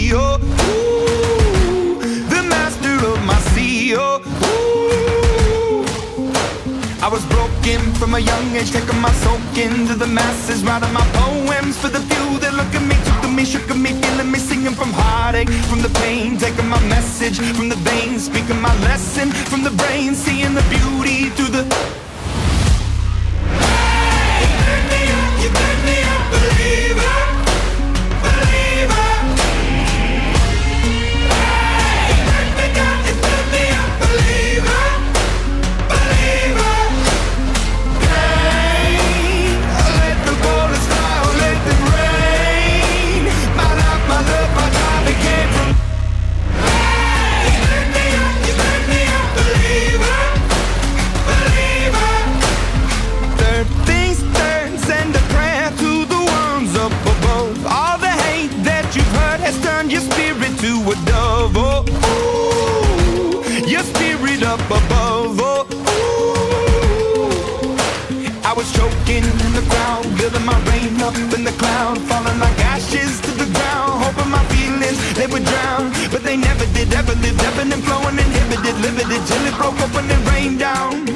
me. Oh, ooh, the master of my sea. Oh, ooh. I was broken from a young age, taking my soak into the masses, writing my poems for the few that look at me, took to me, shook at me, feeling me, singing from heartache, from the pain, taking my message from the veins, speaking my lesson from the brain, seeing the beauty through the... Hey, you turn me up, believer, believer. Hey, you turn me up, believer, believer. Let the bullets fly, let them rain. My life, my love, my time, it came from... Hey, you turn me up, believer, believer. Third things turns and a prayer to the ones up above. All the hate that you've heard has turned your spirit to a dove. Oh, ooh, your spirit up above. Oh, I was choking in the crowd, building my rain up in the cloud, falling like ashes to the ground, hoping my feelings, they would drown, but they never did, ever lived, ebbing and flowing, inhibited, limited, till it broke up and it rained down,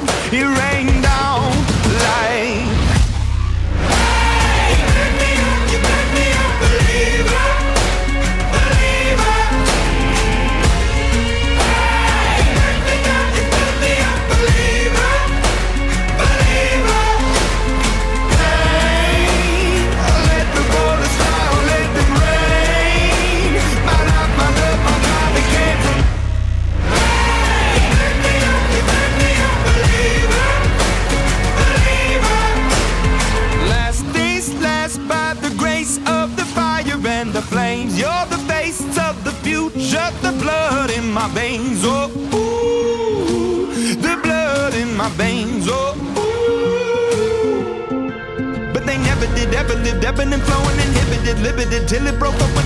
like... Hey, you turn me up, believer, believer. Hey, you turn me up, believer, believer. Let the bullets fly, let them rain. My life, my love, my time, it came from... Hey, you turn me up, believer, believer. Last things last, by the grace of the fire and the flames. You're the face of the future, the blood in my veins. Oh, ooh, the blood in my veins. Oh, ooh. But they never did, ever lived, ebbing and flowing, inhibited, limited, till it broke up